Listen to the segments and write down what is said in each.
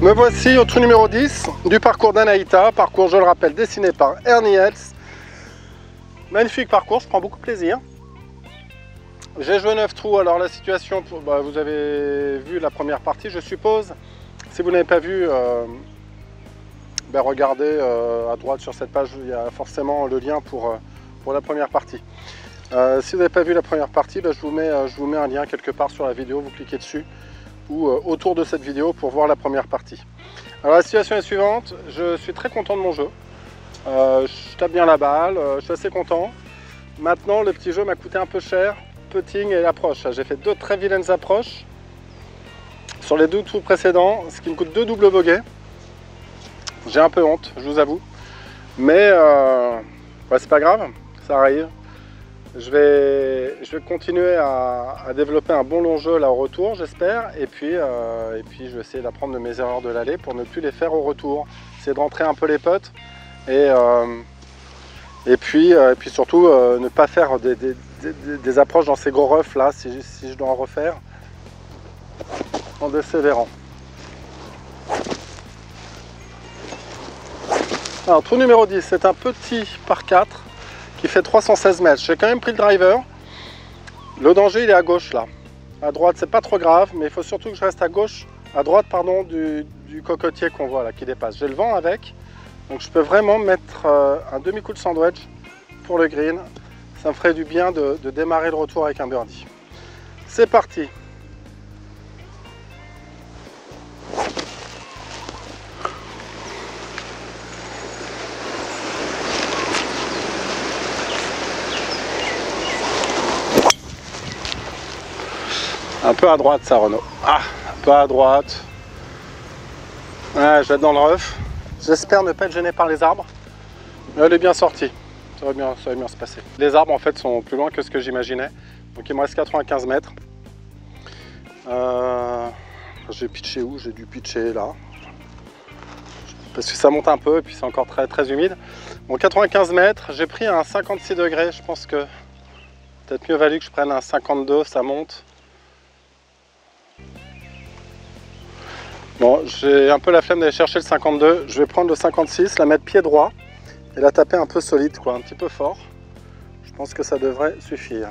Me voici au trou numéro 10 du parcours d'Anaïta, parcours, je le rappelle, dessiné par Ernie Els. Magnifique parcours, je prends beaucoup de plaisir. J'ai joué 9 trous, alors la situation, vous avez vu la première partie, je suppose. Si vous n'avez pas vu, regardez à droite sur cette page, il y a forcément le lien pour la première partie. Si vous n'avez pas vu la première partie, je vous mets un lien quelque part sur la vidéo, vous cliquez dessus ou autour de cette vidéo pour voir la première partie. Alors la situation est suivante, je suis très content de mon jeu, je tape bien la balle, je suis assez content. Maintenant le petit jeu m'a coûté un peu cher, putting et l'approche. J'ai fait deux très vilaines approches sur les deux tours précédents, ce qui me coûte 2 doubles bogeys. J'ai un peu honte, je vous avoue, mais c'est pas grave, ça arrive. Je vais continuer à développer un bon long jeu là au retour, j'espère, et puis je vais essayer d'apprendre de mes erreurs de l'aller pour ne plus les faire au retour. Essayer de rentrer un peu les putts et puis surtout ne pas faire des approches dans ces gros roughs là si je dois en refaire en désévérant. Alors trou numéro 10, c'est un petit par 4 qui fait 316 mètres. J'ai quand même pris le driver. Le danger il est à gauche là. À droite c'est pas trop grave, mais il faut surtout que je reste à droite pardon, du cocotier qu'on voit là qui dépasse. J'ai le vent avec, donc je peux vraiment mettre un demi-coup de sandwich pour le green. Ça me ferait du bien de démarrer le retour avec un birdie. C'est parti. Un peu à droite ça Renaud. Ah, un peu à droite. Ouais, je vais être dans le rough. J'espère ne pas être gêné par les arbres. Mais elle est bien sortie. Ça va bien se passer. Les arbres en fait sont plus loin que ce que j'imaginais. Donc il me reste 95 mètres. J'ai pitché où? J'ai dû pitcher là. Parce que ça monte un peu et puis c'est encore très humide. Bon, 95 mètres, j'ai pris un 56 degrés. Je pense que peut-être mieux valu que je prenne un 52, ça monte. Bon, j'ai un peu la flemme d'aller chercher le 52, je vais prendre le 56, la mettre pied droit et la taper un peu solide, quoi, un petit peu fort. Je pense que ça devrait suffire.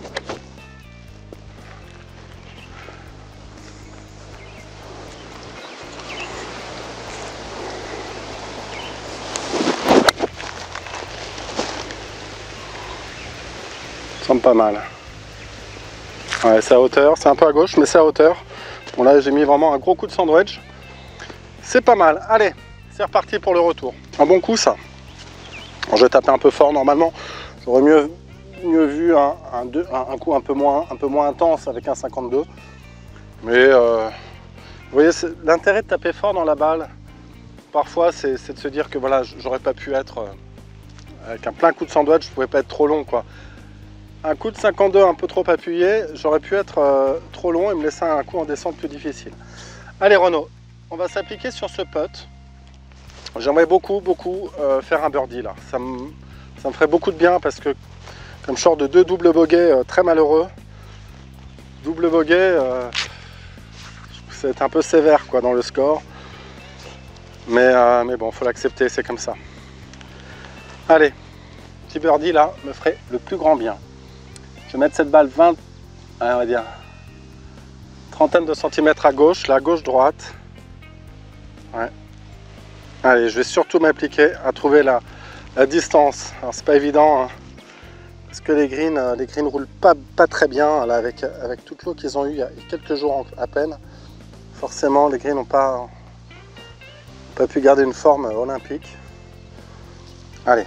Ça semble pas mal. Ouais, c'est à hauteur, c'est un peu à gauche, mais c'est à hauteur. Bon là j'ai mis vraiment un gros coup de sandwich. C'est pas mal. Allez, c'est reparti pour le retour. Un bon coup ça. Alors, je vais taper un peu fort normalement. J'aurais mieux vu un coup un peu moins intense avec un 52. Mais vous voyez, l'intérêt de taper fort dans la balle, parfois c'est de se dire que voilà, j'aurais pas pu être avec un plein coup de sandwich, je pouvais pas être trop long quoi. Un coup de 52 un peu trop appuyé, j'aurais pu être trop long et me laisser un coup en descente plus difficile. Allez Renaud, on va s'appliquer sur ce putt. J'aimerais beaucoup faire un birdie là. Ça me ferait beaucoup de bien parce que comme je sors de 2 doubles bogeys très malheureux, double bogey, c'est un peu sévère quoi dans le score. Mais bon, faut l'accepter, c'est comme ça. Allez, petit birdie là me ferait le plus grand bien. Je vais mettre cette balle on va dire, trentaine de centimètres à gauche, là, gauche-droite. Ouais. Allez, je vais surtout m'appliquer à trouver la distance. Alors c'est pas évident, hein, parce que les greens roulent pas très bien, là, avec toute l'eau qu'ils ont eu il y a quelques jours à peine. Forcément, les greens n'ont pas pu garder une forme olympique. Allez.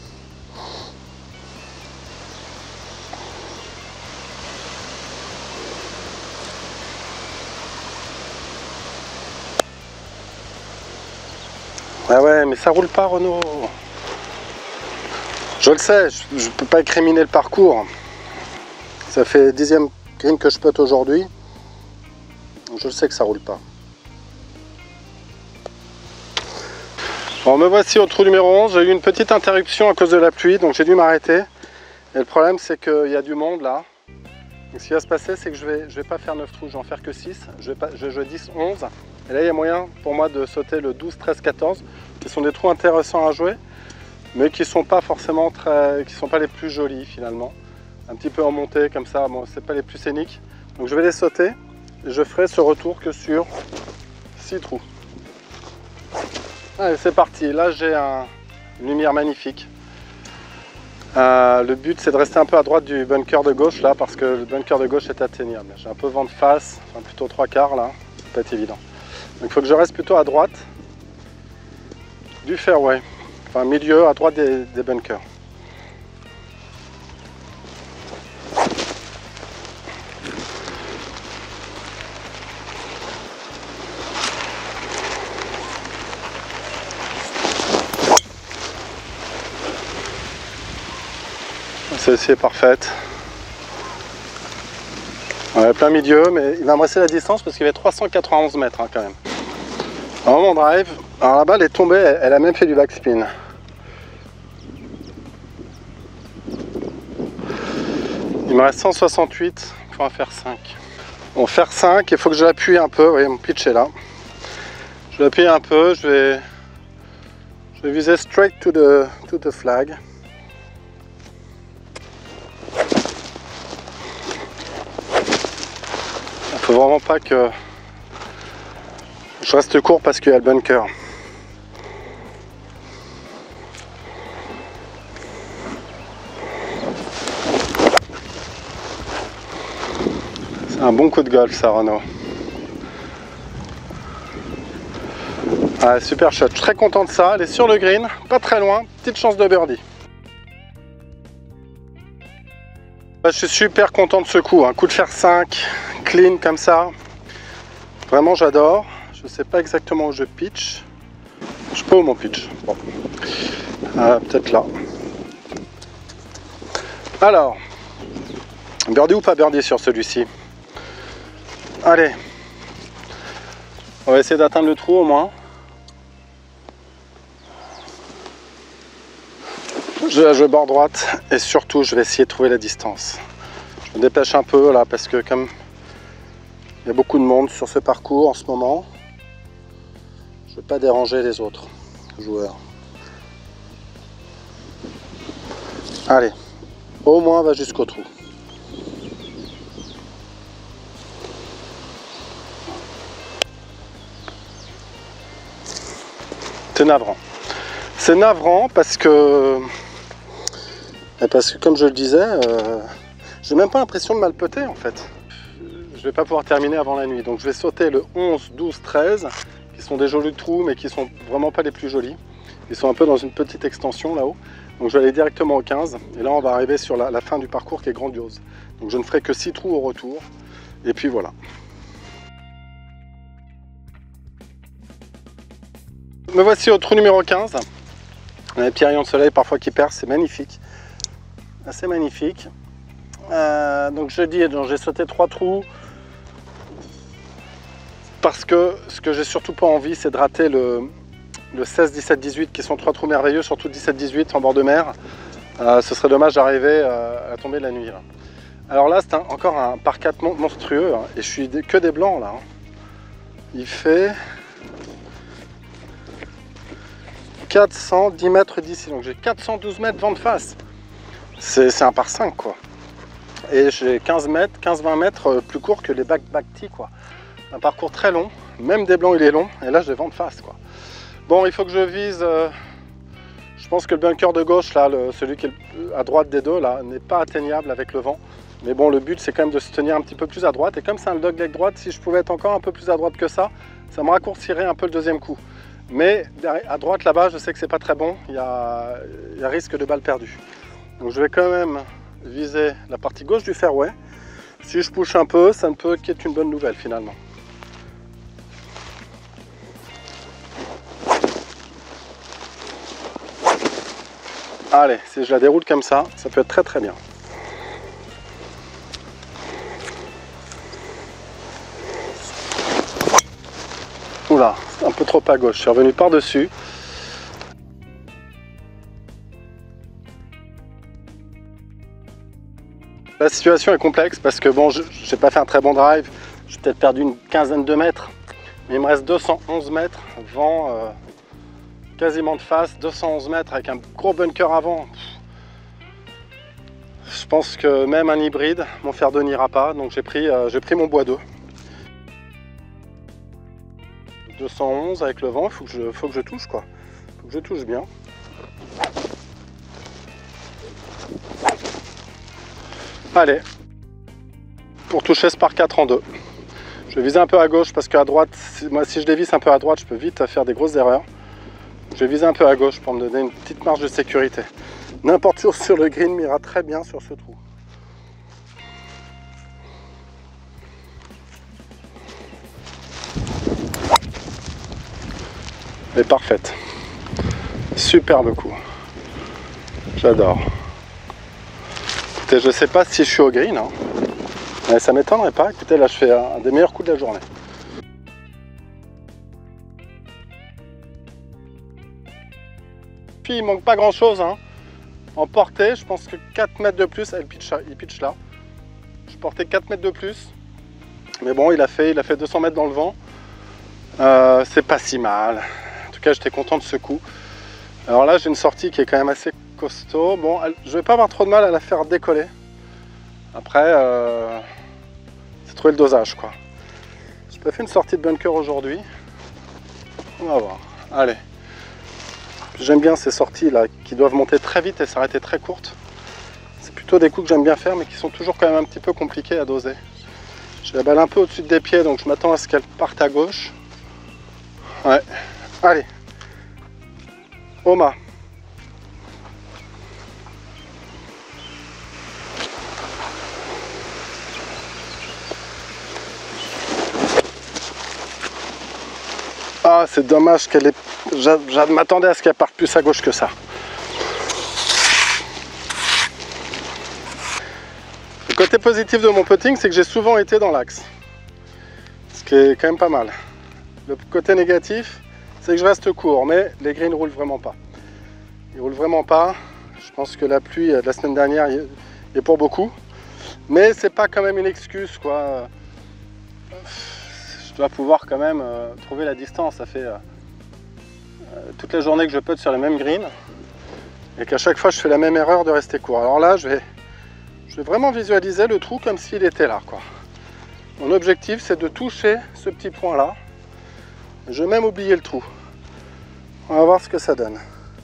Ah ouais, mais ça roule pas Renaud. Je le sais, je peux pas écriminer le parcours. Ça fait 10e green que je putt aujourd'hui. Je le sais que ça roule pas. Bon, me voici au trou numéro 11. J'ai eu une petite interruption à cause de la pluie, donc j'ai dû m'arrêter. Et le problème, c'est qu'il y a du monde là. Donc, ce qui va se passer, c'est que je vais pas faire 9 trous, je vais en faire que 6. Je vais jouer 10, 11. Et là il y a moyen pour moi de sauter le 12, 13, 14, qui sont des trous intéressants à jouer, mais qui sont pas forcément qui sont pas les plus jolis finalement. Un petit peu en montée comme ça, bon, c'est pas les plus scéniques. Donc je vais les sauter et je ferai ce retour que sur 6 trous. Allez, c'est parti, là j'ai une lumière magnifique. Le but c'est de rester un peu à droite du bunker de gauche là, parce que le bunker de gauche est atteignable. J'ai un peu vent de face, enfin plutôt 3/4 là, c'est pas évident. Donc il faut que je reste plutôt à droite du fairway, enfin milieu à droite des bunkers. Celle-ci est parfaite. Ouais, plein milieu, mais il va me rester la distance parce qu'il y avait 391 mètres hein, quand même. Alors mon drive, alors la balle est tombée, elle a même fait du backspin. Il me reste 168 pour un faire 5. Bon, faire 5, il faut que je l'appuie un peu, vous voyez mon pitch est là. Je l'appuie un peu, je vais viser straight to the flag. Il faut vraiment pas que je reste court parce qu'il y a le bunker. C'est un bon coup de golf ça, Renaud. Ah, super shot, je suis très content de ça. Elle est sur le green, pas très loin, petite chance de birdie. Je suis super content de ce coup, un coup de fer 5, clean comme ça. Vraiment j'adore. Je sais pas exactement où je pitch. Je sais pas où mon pitch. Bon. Peut-être là. Alors, birdie ou pas birdie sur celui-ci? Allez. On va essayer d'atteindre le trou au moins. Je vais jouer bord droite et surtout je vais essayer de trouver la distance. Je me dépêche un peu là parce que comme il y a beaucoup de monde sur ce parcours en ce moment, je ne veux pas déranger les autres joueurs. Allez, au moins va jusqu'au trou. C'est navrant. C'est navrant parce que comme je le disais, j'ai même pas l'impression de mal putter en fait. Je vais pas pouvoir terminer avant la nuit, donc je vais sauter le 11, 12, 13, qui sont des jolis trous, mais qui sont vraiment pas les plus jolis. Ils sont un peu dans une petite extension là-haut, donc je vais aller directement au 15, et là on va arriver sur la fin du parcours qui est grandiose. Donc je ne ferai que 6 trous au retour, et puis voilà. Me voici au trou numéro 15. On a des petits rayons de soleil parfois qui percent, c'est magnifique. Assez magnifique. Donc je dis, j'ai sauté 3 trous parce que ce que j'ai surtout pas envie, c'est de rater le 16, 17, 18 qui sont 3 trous merveilleux, surtout 17, 18 en bord de mer. Ce serait dommage d'arriver à tomber de la nuit. Là. Alors là, c'est encore un par 4 monstrueux hein, et je suis que des blancs là. Hein. Il fait 410 mètres d'ici, donc j'ai 412 mètres vent de face. C'est un par 5 quoi. Et j'ai 15 mètres, 15-20 mètres plus court que les back tee quoi. Un parcours très long, même des blancs il est long, et là j'ai vent de face quoi. Bon, il faut que je vise, je pense que le bunker de gauche là, celui qui est à droite des deux là, n'est pas atteignable avec le vent. Mais bon, le but c'est quand même de se tenir un petit peu plus à droite, et comme c'est un dogleg droite, si je pouvais être encore un peu plus à droite que ça me raccourcirait un peu le deuxième coup. Mais à droite là-bas, je sais que c'est pas très bon, il y a risque de balle perdue. Donc je vais quand même viser la partie gauche du fairway. Si je push un peu, ça ne peut qu'être une bonne nouvelle finalement. Allez, si je la déroule comme ça peut être très très bien. Oula, c'est un peu trop à gauche, je suis revenu par-dessus. La situation est complexe parce que bon, j'ai pas fait un très bon drive, j'ai peut-être perdu une quinzaine de mètres. Mais il me reste 211 mètres, vent quasiment de face, 211 mètres avec un gros bunker avant. Je pense que même un hybride, mon fer 2 n'ira pas, donc j'ai pris mon bois 2. 211 avec le vent, faut que je touche quoi. Faut que je touche bien. Allez, pour toucher ce par 4 en 2. Je vais viser un peu à gauche parce qu'à droite, moi si je dévisse un peu à droite, je peux vite faire des grosses erreurs. Je vais viser un peu à gauche pour me donner une petite marge de sécurité. N'importe où sur le green m'ira très bien sur ce trou. Elle est parfaite. Superbe coup. J'adore. Écoutez, je sais pas si je suis au green, hein. Mais ça m'étonnerait pas. Écoutez, là je fais un des meilleurs coups de la journée. Puis il manque pas grand chose, hein. En portée, je pense que 4 mètres de plus, il pitch là. Je portais 4 mètres de plus. Mais bon, il a fait 200 mètres dans le vent. C'est pas si mal. En tout cas, j'étais content de ce coup. Alors là, j'ai une sortie qui est quand même assez costaud. Bon, je vais pas avoir trop de mal à la faire décoller. Après, c'est trouver le dosage, quoi. J'ai pas fait une sortie de bunker aujourd'hui. On va voir. Allez. J'aime bien ces sorties là qui doivent monter très vite et s'arrêter très courtes. C'est plutôt des coups que j'aime bien faire, mais qui sont toujours quand même un petit peu compliqués à doser. J'ai la balle un peu au-dessus des pieds, donc je m'attends à ce qu'elle parte à gauche. Ouais. Allez. Oma. Ah, c'est dommage qu'elle ait... Je m'attendais à ce qu'elle parte plus à gauche que ça. Le côté positif de mon putting, c'est que j'ai souvent été dans l'axe. Ce qui est quand même pas mal. Le côté négatif, c'est que je reste court, mais les greens ne roulent vraiment pas. Ils roulent vraiment pas. Je pense que la pluie de la semaine dernière y est pour beaucoup. Mais c'est pas quand même une excuse, quoi. Je dois pouvoir quand même trouver la distance. Ça fait toute la journée que je putte sur les mêmes greens et qu'à chaque fois je fais la même erreur de rester court. Alors là, je vais vraiment visualiser le trou comme s'il était là, quoi. Mon objectif, c'est de toucher ce petit point là. Je vais même oublier le trou. On va voir ce que ça donne.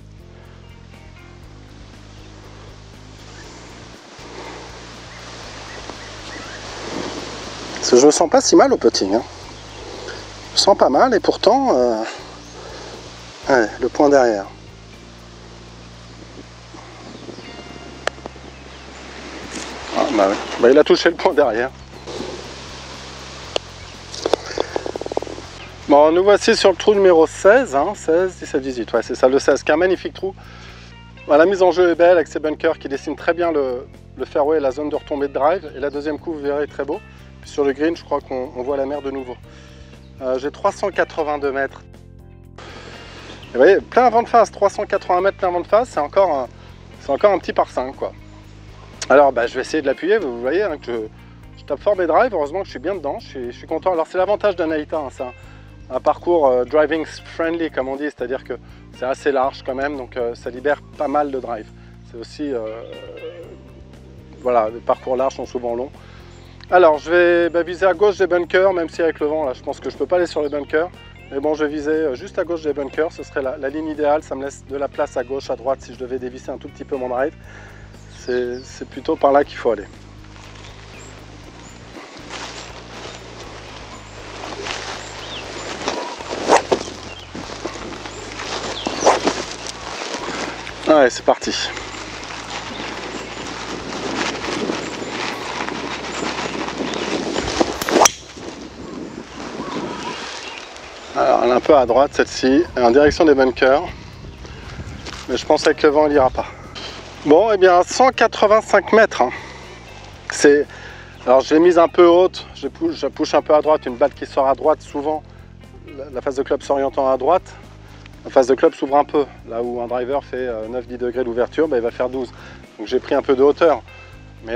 Parce que je me sens pas si mal au putting, hein. Je me sens pas mal et pourtant ouais, le point derrière. Ah, bah oui. Bah, il a touché le point derrière. Bon, nous voici sur le trou numéro 16, hein, 16, 17, 18, ouais c'est ça, le 16, qui est un magnifique trou. Bah, la mise en jeu est belle avec ces bunkers qui dessinent très bien le fairway et la zone de retombée de drive. Et la deuxième coup, vous verrez, est très beau. Puis sur le green, je crois qu'on voit la mer de nouveau. J'ai 382 mètres. Et vous voyez, plein vent de face, 380 mètres plein vent de face, c'est encore un petit par 5, quoi. Alors bah, je vais essayer de l'appuyer, vous voyez hein, que je tape fort mes drives, heureusement que je suis bien dedans, je suis content. Alors c'est l'avantage d'un Aita, hein, c'est un parcours driving friendly comme on dit, c'est-à-dire que c'est assez large quand même, donc ça libère pas mal de drive. C'est aussi, voilà, les parcours larges sont souvent longs. Alors je vais viser à gauche des bunkers, même si avec le vent là je pense que je peux pas aller sur les bunkers. Mais bon, je vais viser juste à gauche des bunkers, ce serait la ligne idéale, ça me laisse de la place à gauche, à droite si je devais dévisser un tout petit peu mon drive. C'est plutôt par là qu'il faut aller. Allez, c'est parti. Alors, elle est un peu à droite celle-ci, en direction des bunkers. Mais je pense qu'avec le vent, il n'ira pas. Bon, et bien 185 mètres. Hein. Alors je l'ai mise un peu haute, je push un peu à droite, une balle qui sort à droite souvent. La face de club s'orientant à droite, la face de club s'ouvre un peu. Là où un driver fait 9-10 degrés d'ouverture, ben, il va faire 12. Donc j'ai pris un peu de hauteur. Mais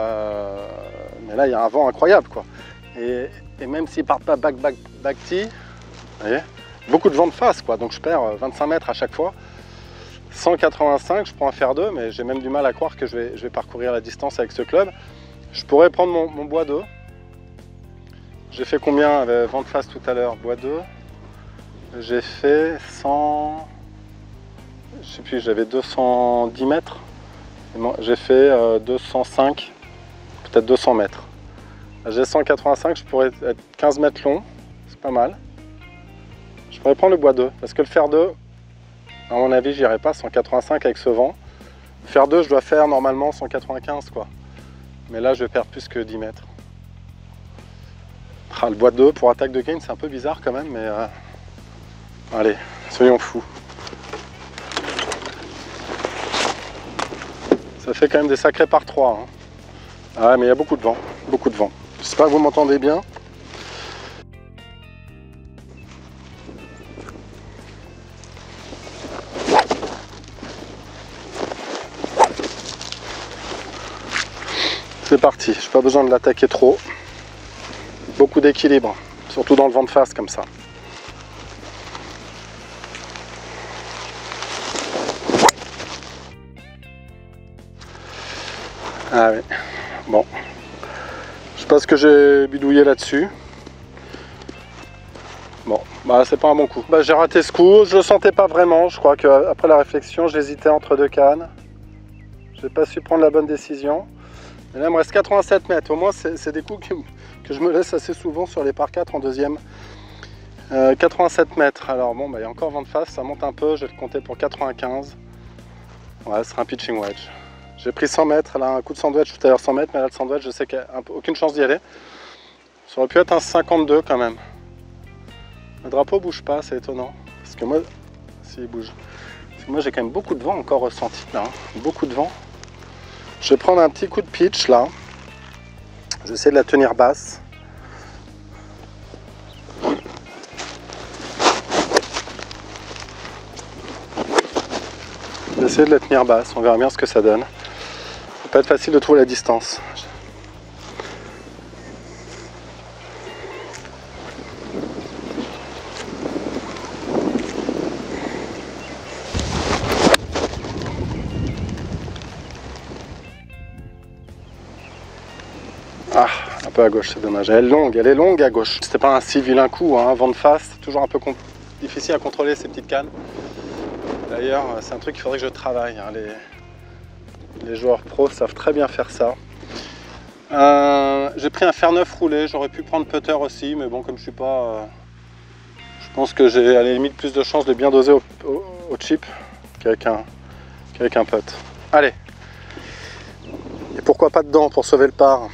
là il y a un vent incroyable, quoi. Et même s'ils ne partent pas back tee, Vous voyez, beaucoup de vent de face, quoi. Donc je perds 25 mètres à chaque fois. 185, je prends un fer 2, mais j'ai même du mal à croire que je vais parcourir la distance avec ce club. Je pourrais prendre mon bois 2. J'ai fait combien avec vent de face tout à l'heure? Bois 2. J'ai fait 100... Je sais plus, j'avais 210 mètres. J'ai fait 205, peut-être 200 mètres. J'ai 185, je pourrais être 15 mètres long. C'est pas mal. Je pourrais prendre le bois 2, parce que le fer 2, à mon avis, j'irai pas 185 avec ce vent. Le fer 2, je dois faire normalement 195, quoi. Mais là, je vais perdre plus que 10 mètres. Ah, le bois 2 pour attaque de gain, c'est un peu bizarre quand même, mais allez, soyons fous. Ça fait quand même des sacrés par 3. Hein. Ah ouais, mais il y a beaucoup de vent, beaucoup de vent. J'espère que vous m'entendez bien. C'est parti, je n'ai pas besoin de l'attaquer trop. Beaucoup d'équilibre, surtout dans le vent de face comme ça. Ah oui, bon. Je sais pas ce que j'ai bidouillé là-dessus. Bon, bah c'est pas un bon coup. Bah, j'ai raté ce coup, je le sentais pas vraiment. Je crois qu'après la réflexion, j'hésitais entre deux cannes. J'ai pas su prendre la bonne décision. Et là, il me reste 87 mètres. Au moins, c'est des coups que je me laisse assez souvent sur les par 4 en deuxième. 87 mètres. Alors bon, bah, il y a encore vent de face, ça monte un peu. Je vais le compter pour 95. Ouais, ce sera un pitching wedge. J'ai pris 100 mètres. Là, un coup de sandwich tout à l'heure 100 mètres, mais là, le sandwich, je sais qu'il n'y a aucune chance d'y aller. Ça aurait pu être un 52 quand même. Le drapeau bouge pas, c'est étonnant. Parce que moi, s'il bouge. Parce que moi, j'ai quand même beaucoup de vent encore ressenti là. Hein. Beaucoup de vent. Je vais prendre un petit coup de pitch là. Je vais essayer de la tenir basse. Je vais essayer de la tenir basse, on verra bien ce que ça donne. Ça va pas être facile de trouver la distance. Ah, un peu à gauche, c'est dommage. Elle est longue à gauche. C'était pas un si vilain coup, hein. Vent de face, c'est toujours un peu difficile à contrôler ces petites cannes. D'ailleurs, c'est un truc qu'il faudrait que je travaille. Hein. Les joueurs pros savent très bien faire ça. J'ai pris un fer 9 roulé, j'aurais pu prendre putter aussi, mais bon, comme je suis pas... je pense que j'ai à la limite plus de chances de bien doser au chip qu'avec un putt. Allez. Et pourquoi pas dedans pour sauver le par.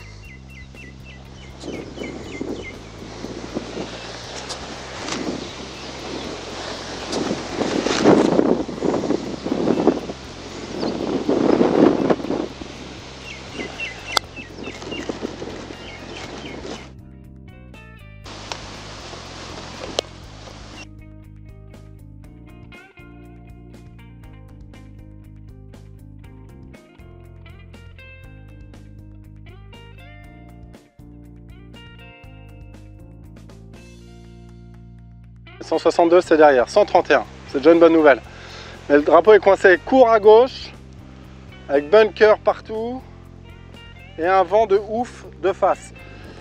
« 162 c'est derrière, 131, c'est déjà une bonne nouvelle. Mais le drapeau est coincé court à gauche, avec bunker partout, et un vent de ouf de face.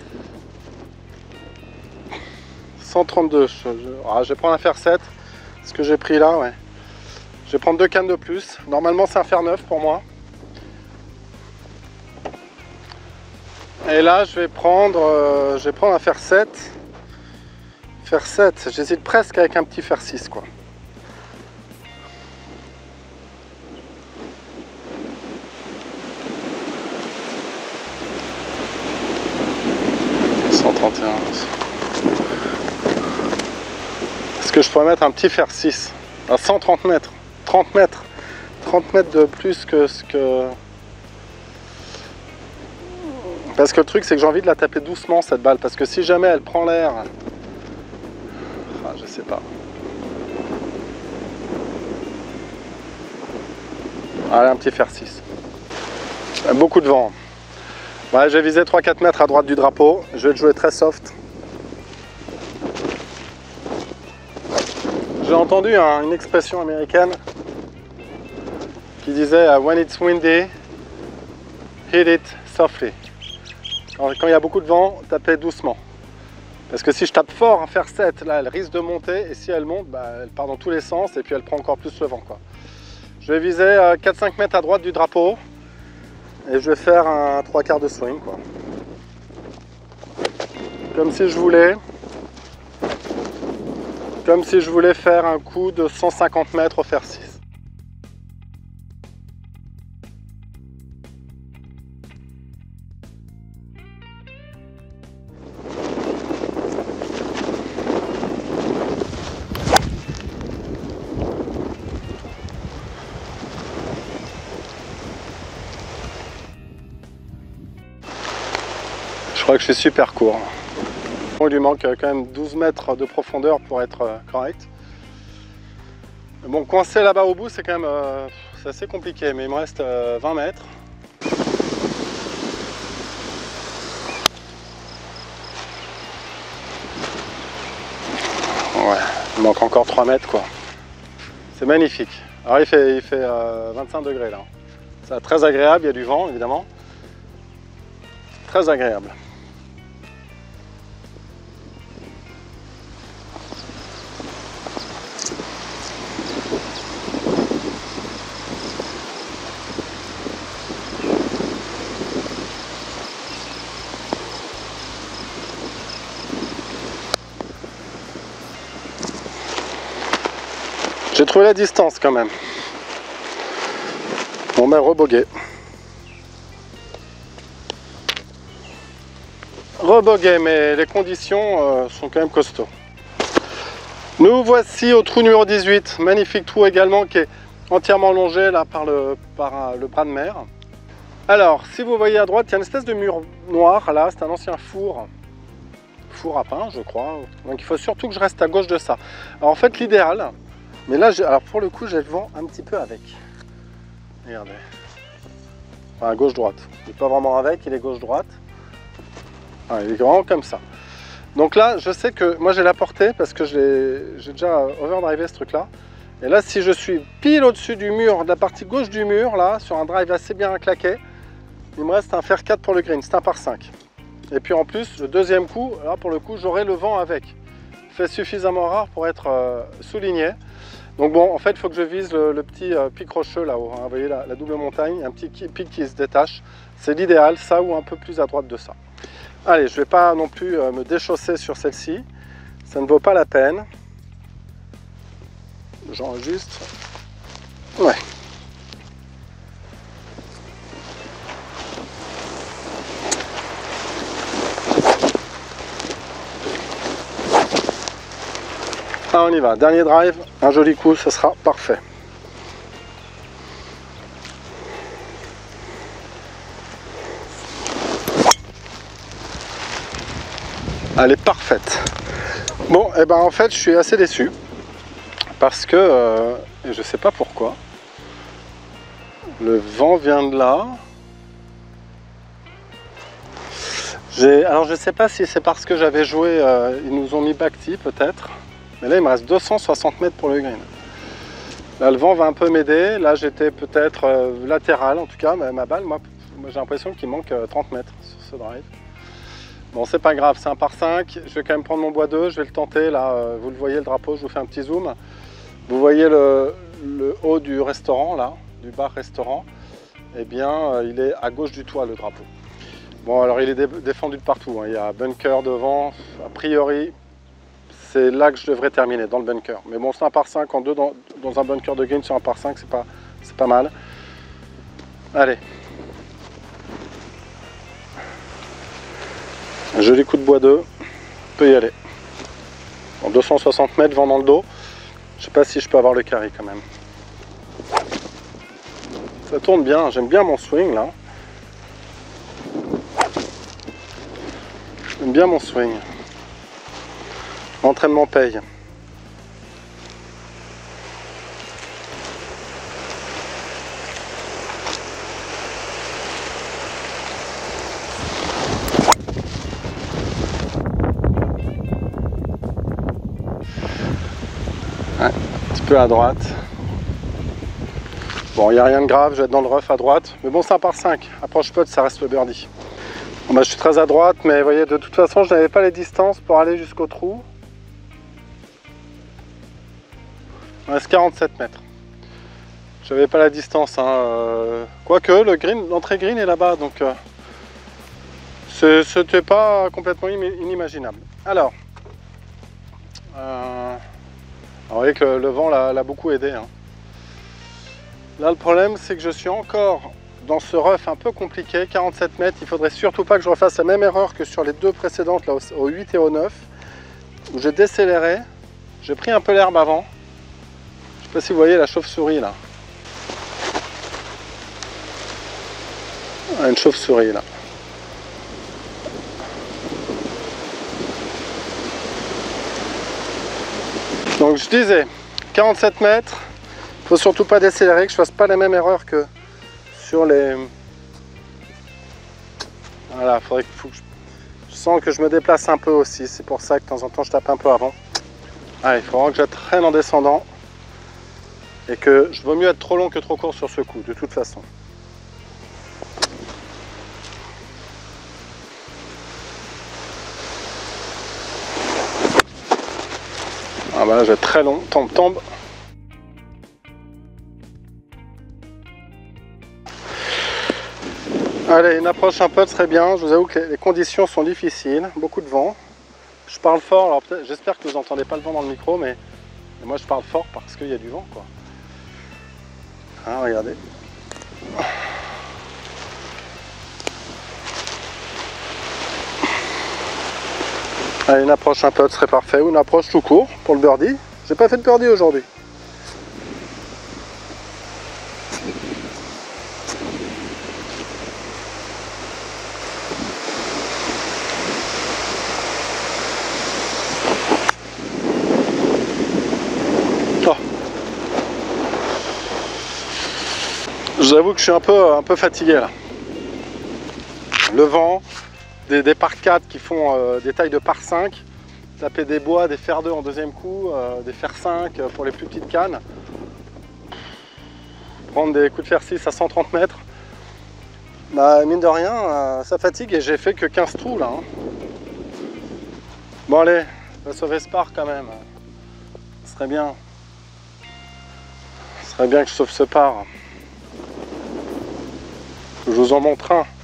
132, je vais prendre un fer 7, ce que j'ai pris là, ouais. Je vais prendre 2 cannes de plus, normalement c'est un fer 9 pour moi. Et là je vais prendre un fer 7. Fer 7, j'hésite presque avec un petit fer 6 quoi. Est-ce que je pourrais mettre un petit fer 6 à 130 mètres, 30 mètres, 30 mètres de plus que ce que... Parce que le truc c'est que j'ai envie de la taper doucement cette balle, parce que si jamais elle prend l'air... je sais pas. Allez, un petit fer 6. Beaucoup de vent. Ouais, j'ai visé 3-4 mètres à droite du drapeau. Je vais le jouer très soft. J'ai entendu une expression américaine qui disait when it's windy, hit it softly. Quand il y a beaucoup de vent, tapez doucement. Parce que si je tape fort en fer 7, là elle risque de monter, et si elle monte, bah, elle part dans tous les sens et puis elle prend encore plus le vent, quoi. Je vais viser 4-5 mètres à droite du drapeau et je vais faire un 3/4 de swing, quoi. Comme si je voulais faire un coup de 150 mètres au fer 6. Je crois que je suis super court. Il lui manque quand même 12 mètres de profondeur pour être correct. Bon, coincé là-bas au bout, c'est quand même c'est assez compliqué, mais il me reste 20 mètres. Ouais, il manque encore 3 mètres, quoi. C'est magnifique. Alors il fait 25 degrés là. C'est très agréable, il y a du vent évidemment. Très agréable. J'ai trouvé la distance quand même. Bon ben rebogué. Rebogué, mais les conditions sont quand même costauds. Nous voici au trou numéro 18. Magnifique trou également qui est entièrement longé là par le bras de mer. Alors, si vous voyez à droite, il y a une espèce de mur noir là, c'est un ancien four à pain, je crois. Donc il faut surtout que je reste à gauche de ça. Alors en fait, l'idéal, mais là, alors pour le coup, j'ai le vent un petit peu avec. Regardez. Enfin, gauche-droite. Il n'est pas vraiment avec, il est gauche-droite. Ah, il est vraiment comme ça. Donc là, je sais que moi j'ai la portée parce que j'ai déjà overdrivé ce truc-là. Et là, si je suis pile au-dessus du mur, de la partie gauche du mur, là, sur un drive assez bien claqué, il me reste un fer 4 pour le green, c'est un par 5. Et puis en plus, le deuxième coup, là pour le coup, j'aurai le vent avec. Fait suffisamment rare pour être souligné. Donc bon, en fait, il faut que je vise le petit pic rocheux là-haut. Hein. Vous voyez la double montagne, un petit pic qui se détache. C'est l'idéal, ça ou un peu plus à droite de ça. Allez, je ne vais pas non plus me déchausser sur celle-ci. Ça ne vaut pas la peine. J'enregistre. Ouais. Ah, on y va. Dernier drive, un joli coup, ce sera parfait. Elle est parfaite. Bon, et ben en fait, je suis assez déçu parce que et je sais pas pourquoi. Le vent vient de là. Alors je sais pas si c'est parce que j'avais joué, ils nous ont mis back tee peut-être. Mais là, il me reste 260 mètres pour le green. Là, le vent va un peu m'aider. Là, j'étais peut-être latéral, en tout cas. Ma balle, moi j'ai l'impression qu'il manque 30 mètres sur ce drive. Bon, c'est pas grave, c'est un par 5. Je vais quand même prendre mon bois 2. Je vais le tenter. Là, vous le voyez, le drapeau. Je vous fais un petit zoom. Vous voyez le haut du restaurant, là, du bar-restaurant. Eh bien, il est à gauche du toit, le drapeau. Bon, alors, il est défendu de partout. Hein. Il y a bunker devant. A priori, c'est là que je devrais terminer, dans le bunker. Mais bon, c'est un par 5 en deux dans un bunker de green sur un par 5, c'est pas mal. Allez. Un joli coup de bois 2, on peut y aller. Bon, 260 mètres, vent dans le dos. Je sais pas si je peux avoir le carré quand même. Ça tourne bien, j'aime bien mon swing là. J'aime bien mon swing. L'entraînement paye. Ouais, un petit peu à droite. Bon, il n'y a rien de grave, je vais être dans le rough à droite. Mais bon, c'est un par 5. Approche putt, ça reste le birdie. Bon, bah, je suis très à droite, mais vous voyez, de toute façon, je n'avais pas les distances pour aller jusqu'au trou. Il reste 47 mètres. Je n'avais pas la distance. Hein. Quoique, l'entrée green est là-bas, donc c'était pas complètement inimaginable. Alors, vous voyez que le vent l'a beaucoup aidé. Hein. Là, le problème, c'est que je suis encore dans ce rough un peu compliqué, 47 mètres. Il faudrait surtout pas que je refasse la même erreur que sur les deux précédentes, là, au 8 et au 9, où j'ai décéléré. J'ai pris un peu l'herbe avant. Je sais pas si vous voyez la chauve-souris là. Une chauve-souris là. Donc je disais, 47 mètres. Il faut surtout pas décélérer, que je fasse pas la même erreur que sur les... Voilà, faut que je sens que je me déplace un peu aussi, c'est pour ça que de temps en temps je tape un peu avant. Ah, il faut vraiment que je traîne en descendant et que je vaut mieux être trop long que trop court sur ce coup, de toute façon. Ah bah là, je vais être très long, tombe. Allez, une approche un peu serait bien. Je vous avoue que les conditions sont difficiles, beaucoup de vent. Je parle fort, alors j'espère que vous n'entendez pas le vent dans le micro, mais moi je parle fort parce qu'il y a du vent, quoi. Ah, regardez. Allez, une approche un peu serait parfait, ou une approche tout court pour le birdie. J'ai pas fait de birdie aujourd'hui. J'avoue que je suis un peu fatigué là. Le vent, des par 4 qui font des tailles de par 5, taper des bois, des fer 2 en deuxième coup, des fer 5 pour les plus petites cannes, prendre des coups de fer 6 à 130 mètres, bah mine de rien, ça fatigue et j'ai fait que 15 trous là. Hein. Bon allez, je vais sauver ce par quand même. Ce serait bien. Ce serait bien que je sauve ce par. Je vous en montre un.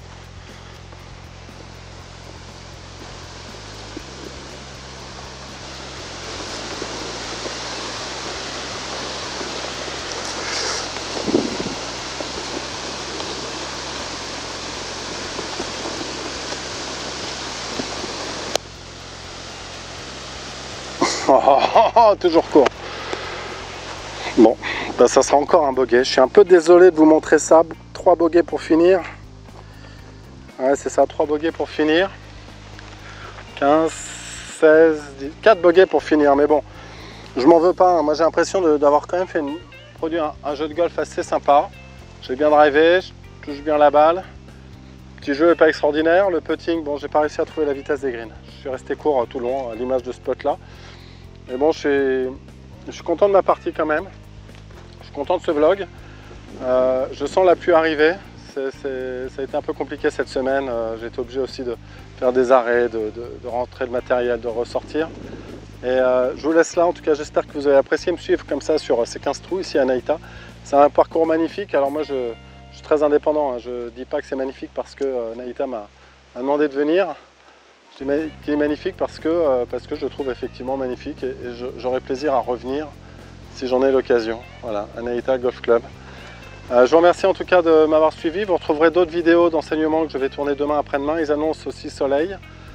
Toujours court. Bon, ben ça sera encore un bogey. Je suis un peu désolé de vous montrer ça. 3 bogeys pour finir. Ouais, c'est ça, 3 bogeys pour finir. 15, 16, 10, 4 bogeys pour finir. Mais bon, je m'en veux pas. Hein. Moi, j'ai l'impression d'avoir quand même produit un jeu de golf assez sympa. J'ai bien drivé, je touche bien la balle. Le petit jeu n'est pas extraordinaire. Le putting, bon, j'ai pas réussi à trouver la vitesse des greens. Je suis resté court tout le long, à l'image de ce spot là. Mais bon, je suis content de ma partie quand même. Je suis content de ce vlog. Je sens la pluie arriver. Ça a été un peu compliqué cette semaine. J'ai été obligé aussi de faire des arrêts, de rentrer le matériel, de ressortir. Et je vous laisse là. En tout cas, j'espère que vous avez apprécié me suivre comme ça sur ces 15 trous ici à Naïta. C'est un parcours magnifique. Alors moi, je suis très indépendant. Hein. Je ne dis pas que c'est magnifique parce que Naïta m'a demandé de venir. Qui est magnifique parce que je le trouve effectivement magnifique et j'aurai plaisir à revenir si j'en ai l'occasion. Voilà, Naïta Golf Club. Je vous remercie en tout cas de m'avoir suivi. Vous retrouverez d'autres vidéos d'enseignement que je vais tourner demain après-demain. Ils annoncent aussi soleil.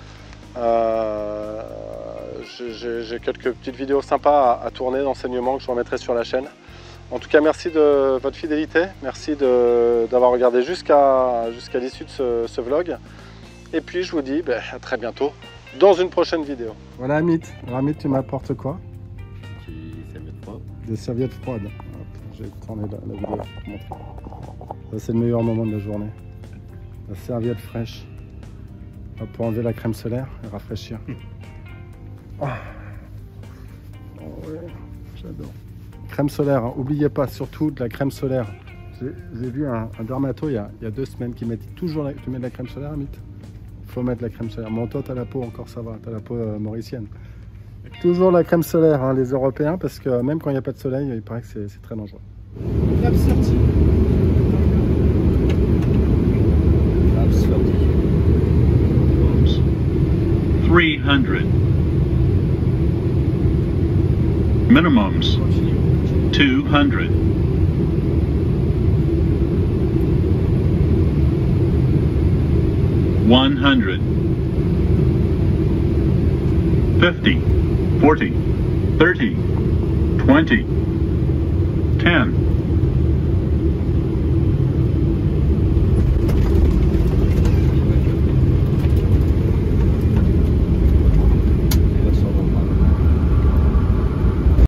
J'ai quelques petites vidéos sympas à tourner d'enseignement que je vous remettrai sur la chaîne. En tout cas, merci de votre fidélité. Merci d'avoir regardé jusqu'à l'issue de ce vlog. Et puis je vous dis à très bientôt dans une prochaine vidéo. Voilà Amit. Alors Amit, tu m'apportes quoi? Des serviettes froides. Des serviettes froides. Je vais tourner la vidéo pour te montrer. Ça c'est le meilleur moment de la journée. La serviette fraîche. Pour enlever la crème solaire et rafraîchir. Oh. Oh, ouais. J'adore. Crème solaire, hein. Oubliez pas, surtout de la crème solaire. J'ai vu un dermato il y a 2 semaines qui met toujours tu mets de la crème solaire, Amit? Faut mettre de la crème solaire. Bon, toi, t'as la peau encore, ça va, t'as la peau mauricienne. Toujours la crème solaire, hein, les Européens, parce que même quand il n'y a pas de soleil, il paraît que c'est très dangereux. Clap 30. Clap 30. 300. Minimums 200. $100. 50, 40, 30, 20, 10.